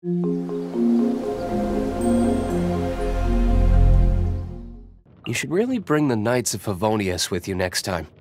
You should really bring the Knights of Favonius with you next time.